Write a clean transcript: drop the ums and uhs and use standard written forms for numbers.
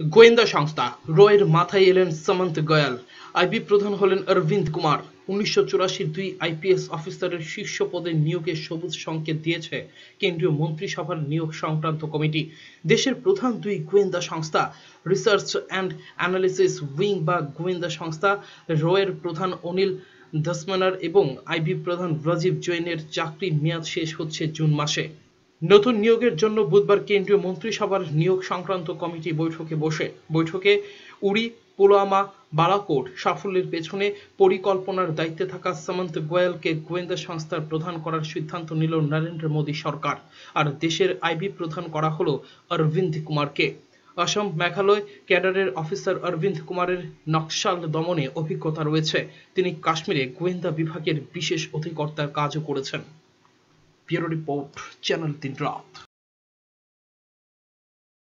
গোয়েন্দা সংস্থা রয়ের মাথায় এলেন সামন্ত গোয়েল। আইবি প্রধান হলেন অরবিন্দ কুমার। ১৯৮৪ দুই আইপিএস অফিসারের শীর্ষ পদে নিয়োগে সবুজ সংকেত দিয়েছে কেন্দ্রীয় মন্ত্রিসভার নিয়োগ সংক্রান্ত কমিটি। দেশের প্রধান দুই গোয়েন্দা সংস্থা রিসার্চ অ্যান্ড অ্যানালিসিস উইং বা গোয়েন্দা সংস্থা রয়ের প্রধান অনিল ধসমানার এবং আইবি প্রধান রাজীব জৈনের চাকরির মেয়াদ শেষ হচ্ছে জুন মাসে। নতুন নিয়োগের জন্য বুধবার কেন্দ্রীয় মন্ত্রিসভার নিয়োগ সংক্রান্ত কমিটি বৈঠকে উড়ি, পুলওয়ামা, বালাকোট সাফল্যের পেছনে পরিকল্পনার দায়িত্বে থাকা সামন্ত গোয়েলকে গোয়েন্দা সংস্থার প্রধান করার সিদ্ধান্ত নিল নরেন্দ্র মোদী সরকার। আর দেশের আইবি প্রধান করা হলো অরবিন্দ কুমারকে। অসম, মেঘালয় ক্যাডারের অফিসার অরবিন্দ কুমারের নকশাল দমনে অভিজ্ঞতা রয়েছে। তিনি কাশ্মীরে গোয়েন্দা বিভাগের বিশেষ অধিকর্তার কাজও করেছেন। ব্যুরো রিপোর্ট, চ্যানেল ৩ রাত।